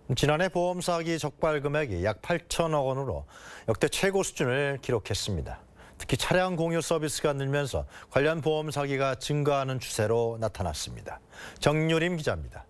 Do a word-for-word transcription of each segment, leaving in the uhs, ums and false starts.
지난해 보험 사기 적발 금액이 약 팔천억 원으로 역대 최고 수준을 기록했습니다. 특히 차량 공유 서비스가 늘면서 관련 보험 사기가 증가하는 추세로 나타났습니다. 정유림 기자입니다.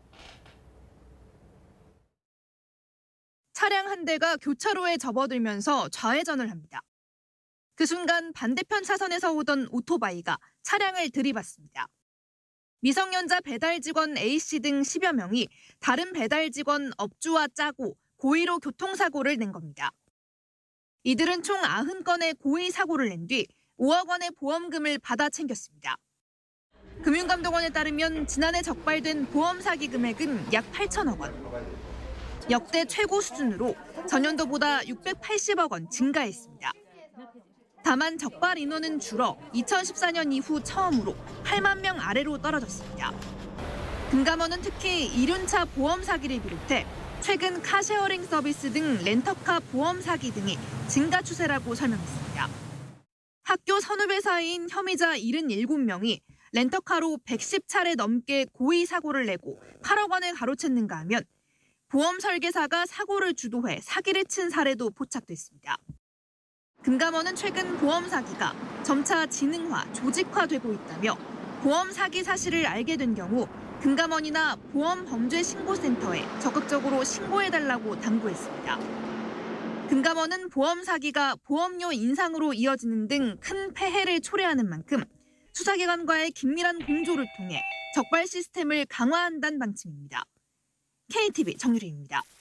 차량 한 대가 교차로에 접어들면서 좌회전을 합니다. 그 순간 반대편 차선에서 오던 오토바이가 차량을 들이받습니다. 미성년자 배달 직원 A씨 등 십여 명이 다른 배달 직원 업주와 짜고 고의로 교통사고를 낸 겁니다. 이들은 총 구십 건의 고의 사고를 낸 뒤 오억 원의 보험금을 받아 챙겼습니다. 금융감독원에 따르면 지난해 적발된 보험 사기 금액은 약 팔천억 원. 역대 최고 수준으로 전년도보다 육백팔십억 원 증가했습니다. 다만 적발 인원은 줄어 이천십사 년 이후 처음으로 팔만 명 아래로 떨어졌습니다. 금감원은 특히 이륜차 보험 사기를 비롯해 최근 카쉐어링 서비스 등 렌터카 보험 사기 등이 증가 추세라고 설명했습니다. 학교 선후배사인 혐의자 칠십칠 명이 렌터카로 백십 차례 넘게 고의 사고를 내고 팔억 원을 가로챘는가 하면 보험 설계사가 사고를 주도해 사기를 친 사례도 포착됐습니다. 금감원은 최근 보험 사기가 점차 지능화, 조직화되고 있다며 보험 사기 사실을 알게 된 경우 금감원이나 보험범죄신고센터에 적극적으로 신고해달라고 당부했습니다. 금감원은 보험 사기가 보험료 인상으로 이어지는 등 큰 폐해를 초래하는 만큼 수사기관과의 긴밀한 공조를 통해 적발 시스템을 강화한다는 방침입니다. 케이티비 정유림입니다.